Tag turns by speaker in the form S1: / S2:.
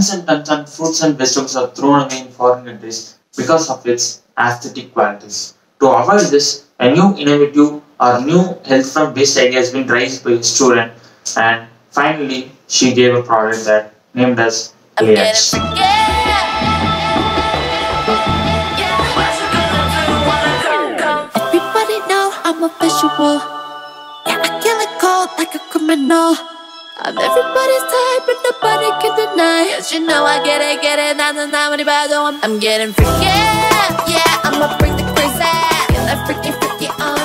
S1: tons of fruits and vegetables are thrown away in foreign countries because of its aesthetic qualities. To avoid this, a new innovative or new health from based idea has been raised by a student, and finally she gave a product that named as Lleig.
S2: Everybody know I'm a visual. Yeah, I kill it cold like a criminal. I'm everybody's type and nobody can deny. Yes, you know I get it, not I'm getting freaky. Yeah, I'ma bring the crazy. Get that freaky, freaky on.